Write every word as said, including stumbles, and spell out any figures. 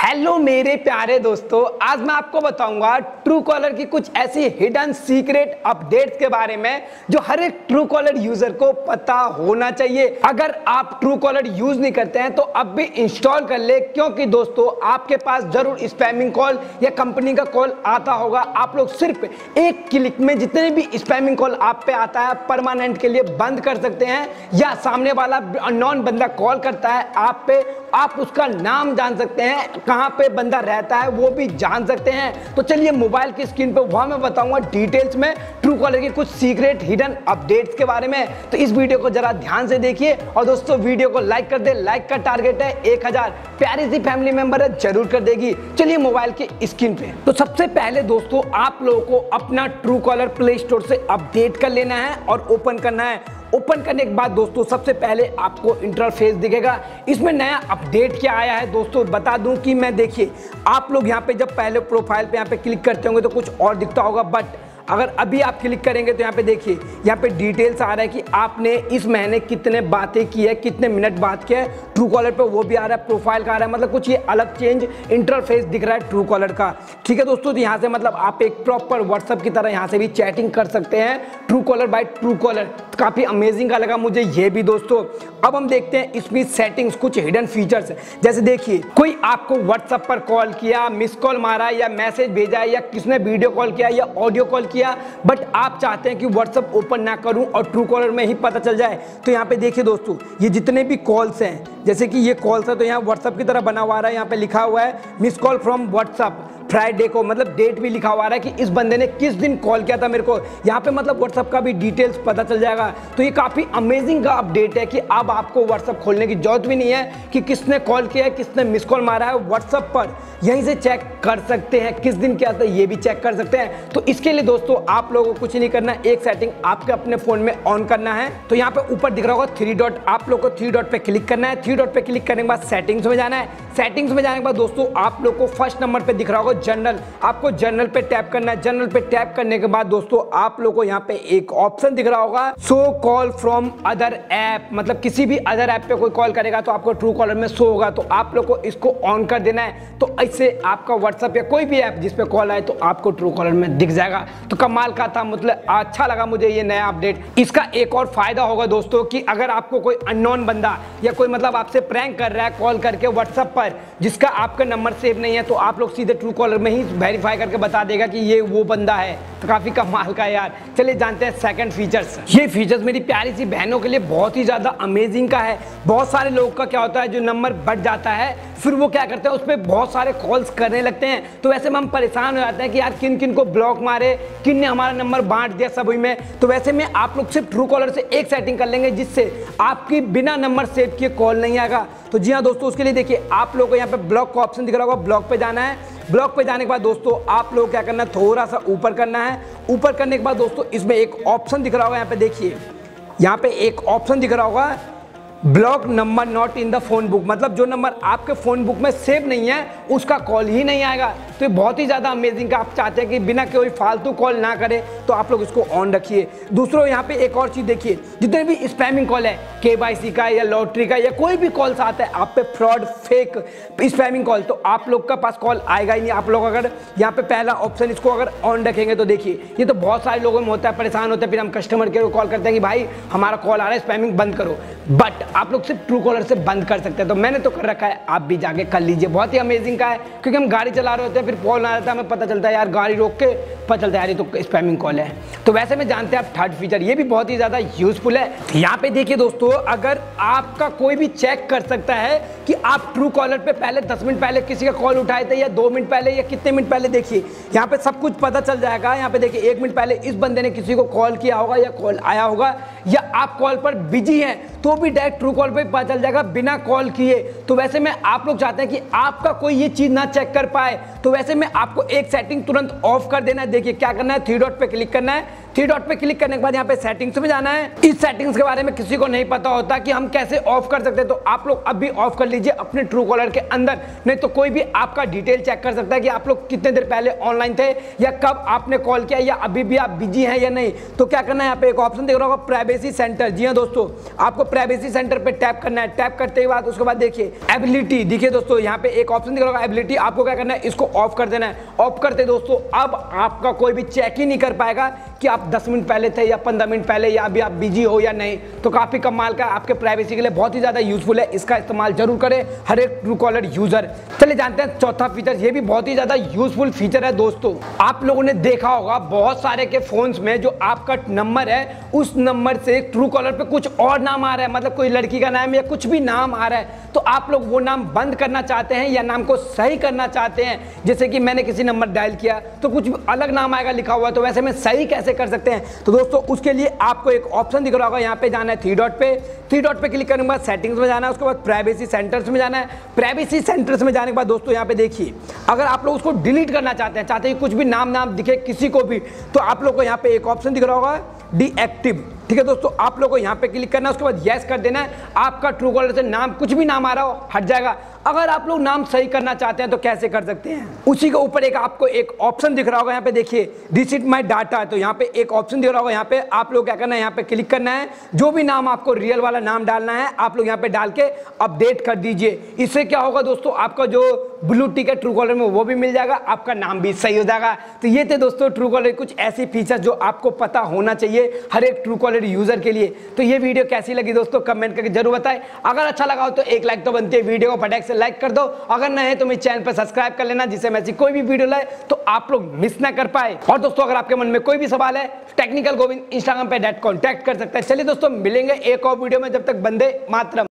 Hello मेरे प्यारे दोस्तों, आज मैं आपको बताऊंगा ट्रू कॉलर की कुछ ऐसी हिडन सीक्रेट अपडेट्स के बारे में जो हर एक ट्रू कॉलर यूजर को पता होना चाहिए। अगर आप ट्रू कॉलर यूज नहीं करते हैं तो अब भी इंस्टॉल कर ले, क्योंकि दोस्तों आपके पास जरूर स्पैमिंग कॉल या कंपनी का कॉल आता होगा। आप लोग सिर्फ एक क्लिक में जितने भी स्पैमिंग कॉल आप पे आता है परमानेंट के लिए बंद कर सकते हैं, या सामने वाला अननोन बंदा कॉल करता है आप पे, आप उसका नाम जान सकते हैं, कहां पे बंदा रहता है वो भी जान सकते हैं। तो चलिए मोबाइल की स्क्रीन पे वहां मैं बताऊंगा डिटेल्स में ट्रू कॉलर की कुछ सीक्रेट हिडन अपडेट्स के बारे में। तो इस वीडियो को जरा ध्यान से देखिए और दोस्तों वीडियो को लाइक कर दे। लाइक का टारगेट है एक हजार, प्यारी सी फैमिली मेंबर है जरूर कर देगी। चलिए मोबाइल की स्क्रीन पे, तो सबसे पहले दोस्तों आप लोगों को अपना ट्रू कॉलर प्ले स्टोर से अपडेट कर लेना है और ओपन करना है। ओपन करने के बाद दोस्तों सबसे पहले आपको इंटरफेस दिखेगा। इसमें नया अपडेट क्या आया है दोस्तों बता दूं कि मैं देखिए, आप लोग यहाँ पे जब पहले प्रोफाइल पे यहाँ पे क्लिक करते होंगे तो कुछ और दिखता होगा, बट अगर अभी आप क्लिक करेंगे तो यहाँ पे देखिए, यहाँ पे डिटेल्स आ रहा है कि आपने इस महीने कितने बातें की है, कितने मिनट बात किया है। ट्रू कॉलर पे वो भी आ रहा है, प्रोफाइल का आ रहा है, मतलब कुछ ये अलग चेंज इंटरफेस दिख रहा है ट्रू कॉलर का। ठीक है दोस्तों, तो यहाँ से मतलब आप एक प्रॉपर व्हाट्सएप की तरह यहाँ से भी चैटिंग कर सकते हैं Truecaller by Truecaller. काफी अमेजिंग का लगा मुझे ये भी दोस्तों। अब हम देखते हैं इसमें सेटिंग्स, कुछ हिडन फीचर्स, जैसे देखिए कोई आपको व्हाट्सएप पर कॉल किया, मिस कॉल मारा या मैसेज भेजा या किसने वीडियो कॉल किया या ऑडियो कॉल किया, बट आप चाहते हैं कि व्हाट्सएप ओपन ना करूं और ट्रू कॉलर में ही पता चल जाए, तो यहाँ पे देखिए दोस्तों ये जितने भी कॉल्स हैं, जैसे कि ये कॉल्स है तो यहाँ व्हाट्सएप की तरह बना हुआ है, यहाँ पे लिखा हुआ है miss call from WhatsApp Friday को, मतलब डेट भी लिखा हुआ है कि इस बंदे ने किस दिन कॉल किया था मेरे को। यहाँ पे मतलब व्हाट्सएप का भी डिटेल्स पता चल जाएगा। तो ये काफी अमेजिंग का अपडेट है कि अब आपको व्हाट्सएप खोलने की जरूरत भी नहीं है कि किसने कॉल किया है, किसने मिस कॉल मारा है। व्हाट्सएप पर यहीं से चेक कर सकते हैं किस दिन क्या था, ये भी चेक कर सकते हैं। तो इसके लिए दोस्तों आप लोगों को कुछ नहीं करना, एक सेटिंग आपके अपने फोन में ऑन करना है। तो यहाँ पे ऊपर दिख रहा होगा थ्री डॉट, आप लोग को थ्री डॉट पे क्लिक करना है। थ्री डॉट पे क्लिक करने के बाद सेटिंग्स में जाना है। सेटिंग्स में जाने के बाद दोस्तों आप लोग को फर्स्ट नंबर पे दिख रहा होगा जनरल, आपको जनरल पे टैप करना है। जनरल पे टैप करने के बाद दोस्तों आप लोगों को यहाँ पे एक ऑप्शन दिख रहा होगा show call from other app, मतलब किसी भी अदर ऐप पे कोई कॉल करेगा तो आपको ट्रू कॉलर में शो होगा, तो आप लोग को इसको ऑन कर देना है। तो इससे आपका व्हाट्सएप या कोई भी ऐप जिसपे कॉल आए तो आपको ट्रू कॉलर में दिख जाएगा। तो कमाल का था, मतलब अच्छा लगा मुझे ये नया अपडेट। इसका एक और फायदा होगा दोस्तों कि अगर आपको कोई अननोन बंदा या कोई मतलब आपसे प्रैंक कर रहा है कॉल करके व्हाट्सएप पर, जिसका आपका नंबर सेव नहीं है, तो आप लोग सीधे ट्रू कॉलर में ही वेरीफाई करके बता देगा कि ये वो बंदा है। तो काफी कमाल का यार। चलिए जानते हैं सेकंड फीचर्स। ये फीचर्स मेरी प्यारी सी बहनों के लिए बहुत ही ज्यादा अमेजिंग का है। बहुत सारे लोगों का क्या होता है, जो नंबर बढ़ जाता है फिर वो क्या करते हैं उस पर बहुत सारे कॉल्स करने लगते हैं, तो वैसे में हम परेशान हो जाते हैं कि यार किन किन को ब्लॉक मारे, किन ने हमारा नंबर बांट दिया सभी में। तो वैसे में आप लोग सिर्फ ट्रू कॉलर से एक सेटिंग कर लेंगे जिससे आपकी बिना नंबर सेव किए कॉल नहीं आएगा। तो जी हाँ दोस्तों, उसके लिए देखिए आप लोग को यहाँ पे ब्लॉक का ऑप्शन दिख रहा होगा, ब्लॉक पे जाना है। ब्लॉक पे जाने के बाद दोस्तों आप लोग क्या करना है, थोड़ा सा ऊपर करना है। ऊपर करने के बाद दोस्तों इसमें एक ऑप्शन दिख रहा होगा, यहाँ पे देखिए, यहाँ पे एक ऑप्शन दिख रहा होगा block number not in the phone book, मतलब जो नंबर आपके फोन बुक में सेव नहीं है उसका कॉल ही नहीं आएगा। तो ये बहुत ही ज्यादा अमेजिंग का, आप चाहते हैं कि बिना कोई फालतू कॉल ना करे तो आप लोग इसको ऑन रखिए। दूसरों यहाँ पे एक और चीज देखिए, जितने भी स्पैमिंग कॉल है केवाईसी का या लॉटरी का या कोई भी कॉल्स आता है आप पे फ्रॉड फेक स्पैमिंग कॉल, तो आप लोग का पास कॉल आएगा ही नहीं। आप लोग अगर यहाँ पे पहला ऑप्शन इसको अगर ऑन रखेंगे तो देखिए, ये तो बहुत सारे लोगों में होता है, परेशान होते हैं, फिर हम कस्टमर केयर को कॉल करते हैं कि भाई हमारा कॉल आ रहा है स्पैमिंग बंद करो, बट आप लोग सिर्फ ट्रू कॉलर से बंद कर सकते हैं। तो मैंने तो कर रखा है, आप भी जाके कर लीजिए। बहुत ही अमेजिंग का है, क्योंकि हम गाड़ी चला रहे होते हैं फिर कॉल आ जाता है, हमें पता चलता है यार गाड़ी रोक के पता चलता है यार ये तो स्पैमिंग कॉल है। तो वैसे में जानते हैं आप थर्ड फीचर, ये भी बहुत ही ज्यादा यूजफुल है। यहाँ पे देखिए दोस्तों, अगर आपका कोई भी चेक कर सकता है कि आप ट्रू कॉलर पे पहले दस मिनट पहले किसी का कॉल उठाए थे या दो मिनट पहले या कितने मिनट पहले, देखिए यहाँ पे सब कुछ पता चल जाएगा। यहाँ पे देखिए एक मिनट पहले इस बंदे ने किसी को कॉल किया होगा या कॉल आया होगा, या आप कॉल पर बिजी हैं तो भी डायरेक्ट ट्रू कॉल पे पता चल जाएगा बिना कॉल किए। तो वैसे में आप लोग चाहते हैं कि आपका कोई ये चीज ना चेक कर पाए, तो वैसे में आपको एक सेटिंग तुरंत ऑफ कर देना है। देखिए क्या करना है, थ्री डॉट पे क्लिक करना है। थ्री डॉट पे क्लिक करने के बाद यहाँ पे सेटिंग्स में जाना है। इस सेटिंग्स के बारे में किसी को नहीं पता होता कि हम कैसे ऑफ कर सकते हैं, तो आप लोग अभी ऑफ कर लीजिए अपने ट्रू कॉलर के अंदर, नहीं तो कोई भी आपका डिटेल चेक कर सकता है कि आप लोग कितने देर पहले ऑनलाइन थे या कब आपने कॉल किया या अभी भी आप बिजी हैं या नहीं। तो क्या करना है, यहाँ पे एक ऑप्शन देख रहा होगा प्राइवेसी सेंटर। जी हाँ दोस्तों, आपको प्राइवेसी सेंटर पे टैप करना है। टैप करते के बाद उसके बाद देखिए एबिलिटी, देखिए दोस्तों यहाँ पे एक ऑप्शन दिख रहा होगा एबिलिटी, आपको क्या करना है, इसको ऑफ कर देना है। ऑफ करते दोस्तों अब आपका कोई भी चेक ही नहीं कर पाएगा कि आप दस मिनट पहले थे या पंद्रह मिनट पहले या अभी आप बिजी हो या नहीं। तो काफी कमाल का, आपके प्राइवेसी के लिए बहुत ही ज्यादा यूजफुल है, इसका इस्तेमाल जरूर करें हर एक ट्रू कॉलर यूजर। चलिए जानते हैं चौथा फीचर, ये भी बहुत ही ज्यादा यूजफुल फीचर है दोस्तों। आप लोगों ने देखा होगा बहुत सारे के फोन्स में जो आपका नंबर है उस नंबर से ट्रू कॉलर पे कुछ और नाम आ रहा है, मतलब कोई लड़की का नाम या कुछ भी नाम आ रहा है, तो आप लोग वो नाम बंद करना चाहते हैं या नाम को सही करना चाहते हैं। जैसे कि मैंने किसी नंबर डायल किया तो कुछ अलग नाम आएगा लिखा हुआ, तो वैसे में सही कैसे कर सकते हैं। तो दोस्तों उसके लिए आपको एक ऑप्शन दिख रहा होगा, यहाँ पे जाना है थ्री डॉट पे। थ्री डॉट पे क्लिक करने के बाद सेटिंग्स में जाना है, उसके बाद प्राइवेसी सेंटर्स में जाना है। प्राइवेसी सेंटर्स में जाने के बाद दोस्तों यहाँ पे देखिए अगर आप लोग उसको डिलीट करना चाहते हैं, चाहते हैं कुछ भी नाम नाम दिखे किसी को भी, तो आप लोग को यहाँ पे एक ऑप्शन दिख रहा होगा डीएक्टिव। ठीक है दोस्तों, आप लोगों को यहाँ पे क्लिक करना है, उसके बाद यस कर देना है। आपका ट्रू कॉलर से नाम कुछ भी नाम आ रहा हो हट जाएगा। अगर आप लोग नाम सही करना चाहते हैं तो कैसे कर सकते हैं, उसी के ऊपर एक आपको एक ऑप्शन दिख रहा होगा, यहाँ पे देखिए रिसीट माय डाटा, तो यहाँ पे एक ऑप्शन दिख रहा होगा, यहाँ पे आप लोग क्या करना है, यहाँ पे क्लिक करना है। जो भी नाम आपको रियल वाला नाम डालना है आप लोग यहाँ पे डाल के अपडेट कर दीजिए। इससे क्या होगा दोस्तों, आपका जो ब्लू टिक है ट्रू कॉलर में वो भी मिल जाएगा, आपका नाम भी सही हो जाएगा। तो ये थे दोस्तों ट्रू कॉलर कुछ ऐसी फीचर जो आपको पता होना चाहिए हर एक ट्रू कॉलर यूजर के लिए। तो ये वीडियो कैसी लगी दोस्तों कमेंट करके जरूर बताएं। अगर अच्छा लगा हो तो एक लाइक तो बनती है, वीडियो को फटाक से लाइक कर दो। अगर नए हैं तो मेरे चैनल पर सब्सक्राइब कर लेना, जिससे मैं ऐसी कोई भी वीडियो लाए तो आप लोग मिस ना कर पाए। और दोस्तों अगर आपके मन में कोई भी सवाल है टेक्निकल गोविंद इंस्टाग्राम पे डायरेक्ट कॉन्टैक्ट कर सकते हैं। चलिए दोस्तों मिलेंगे एक और वीडियो में, जब तक वंदे मातरम।